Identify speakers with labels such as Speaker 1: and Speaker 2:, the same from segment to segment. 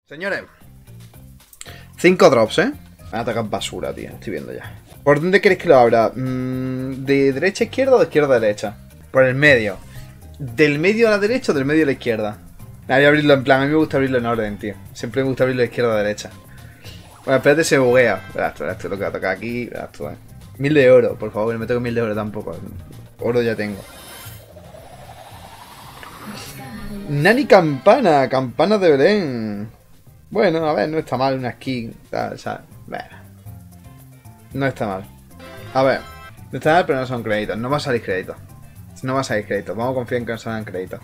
Speaker 1: Señores, 5 drops, ¿eh? Van a atacar basura, tío. Estoy viendo ya. ¿Por dónde queréis que lo abra? ¿De derecha a izquierda o de izquierda a derecha? Por el medio. ¿Del medio a la derecha o del medio a la izquierda? Voy a abrirlo en plan. A mí me gusta abrirlo en orden, tío. Siempre me gusta abrirlo de izquierda a derecha. Bueno, espérate, se buguea. Esto es lo que va a tocar aquí. Esto, 1000 de oro, por favor. No me tengo 1000 de oro tampoco. Oro ya tengo. Nani Campana. Campana de Belén. Bueno, a ver, no está mal una skin. O sea, bueno. No está mal. A ver. No está mal, pero no son créditos. No va a salir créditos. No va a salir créditos. Vamos a confiar en que no salgan créditos.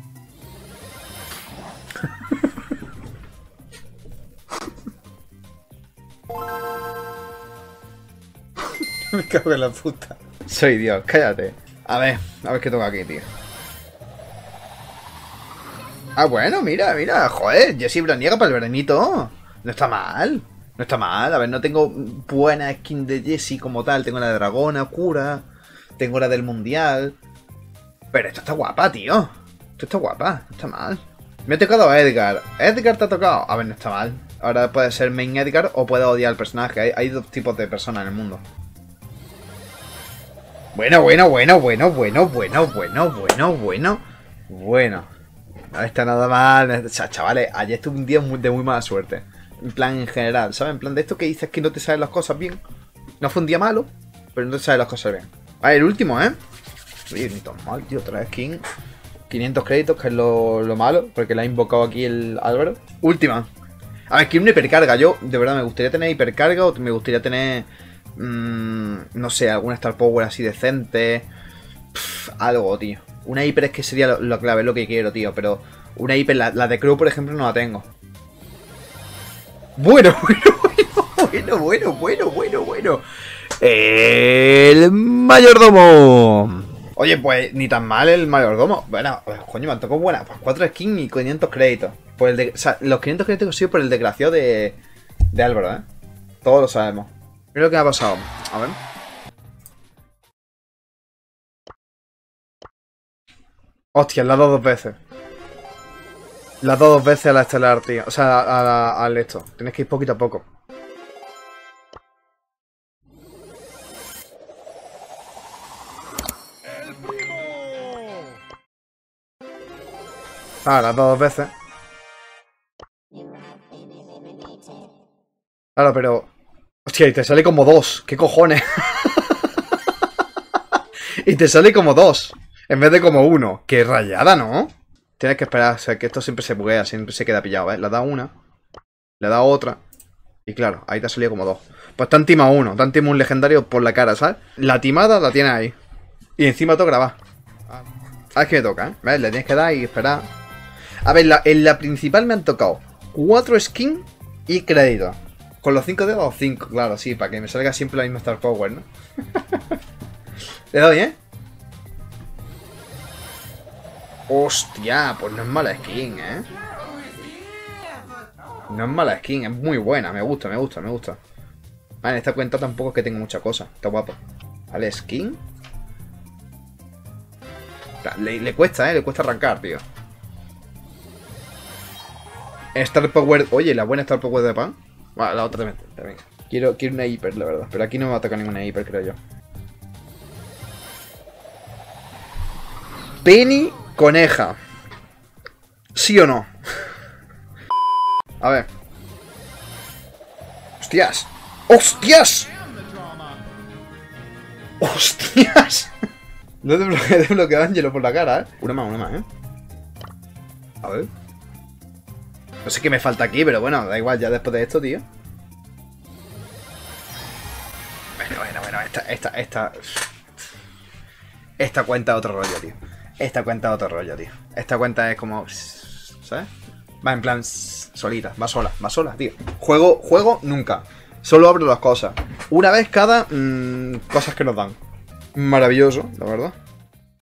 Speaker 1: Me cago en la puta. Soy Dios, cállate. A ver qué toca aquí, tío. Ah, bueno, mira, joder, Jessie Braniega para el veranito. No está mal. No está mal. A ver, no tengo buena skin de Jessie como tal. Tengo la de Dragona, Cura. Tengo la del Mundial. Pero esto está guapa, tío. Esto está guapa, no está mal. Me ha tocado a Edgar. ¿Edgar te ha tocado? A ver, no está mal. Ahora puede ser main Edgar o puede odiar al personaje. Hay dos tipos de personas en el mundo. Bueno. No está nada mal. O sea, chavales, ayer estuve un día de muy mala suerte. En plan, en general, ¿sabes? En plan de esto que dices que no te salen las cosas bien. No fue un día malo, pero no te salen las cosas bien. Vale, el último, ¿eh? Oye, ni tan mal, tío. Otra vez skin. 500 créditos, que es lo malo, porque la ha invocado aquí el Álvaro. Última. A ver, quiero una hipercarga. Yo, de verdad, me gustaría tener hipercarga o me gustaría tener... no sé, alguna Star Power así decente. Algo, tío. Una hiper es que sería lo clave, es lo que quiero, tío. Pero una hiper, la de Crow, por ejemplo, no la tengo. Bueno. El mayordomo. Oye, pues ni tan mal el mayordomo. Bueno, pues, coño, me han tocado buena. Pues 4 skins y 500 créditos. Por o sea, los 500 créditos que he sido por el desgraciado de Álvaro, ¿eh? Todos lo sabemos. Mira lo que me ha pasado. A ver. Hostia, la ha dado 2 veces. La ha dado 2 veces a la estelar, tío. O sea, al esto. Tienes que ir poquito a poco. Ah, la has dado 2 veces. Claro, pero... Hostia, y te sale como 2. ¿Qué cojones? Y te sale como 2. En vez de como 1. Qué rayada, ¿no? Tienes que esperar. O sea, que esto siempre se buguea. Siempre se queda pillado, ¿ves? Le da una. Le da otra. Y claro, ahí te ha salido como 2. Pues te han timado uno. Te han timado un legendario por la cara, ¿sabes? La timada la tienes ahí. Y encima toca grabar. Ah, es que me toca, ¿eh? ¿Ves? Le tienes que dar y esperar. A ver, en la principal me han tocado 4 skins y créditos. Con los 5 dedos, 5, claro, sí, para que me salga siempre la misma Star Power, ¿no? Le doy, ¿eh? Hostia, pues no es mala skin, ¿eh? No es mala skin, es muy buena, me gusta. Vale, en esta cuenta tampoco es que tengo mucha cosa, está guapo. Vale, skin. Le cuesta, le cuesta arrancar, tío. Star Power, oye, la buena Star Power de pan. Bueno, la otra también. Quiero una hiper, la verdad. Pero aquí no me va a tocar ninguna hiper, creo yo. Penny Coneja. ¿Sí o no? A ver. ¡Hostias! No he desbloqueado a Angelo por la cara, ¿eh? Una más, ¿eh? A ver. No sé qué me falta aquí, pero bueno, da igual ya después de esto, tío. Bueno, esta cuenta es otro rollo, tío. Esta cuenta es como... ¿sabes? Va en plan solita, va sola, tío. Juego nunca. Solo abro las cosas. Una vez cada... cosas que nos dan. Maravilloso, la verdad.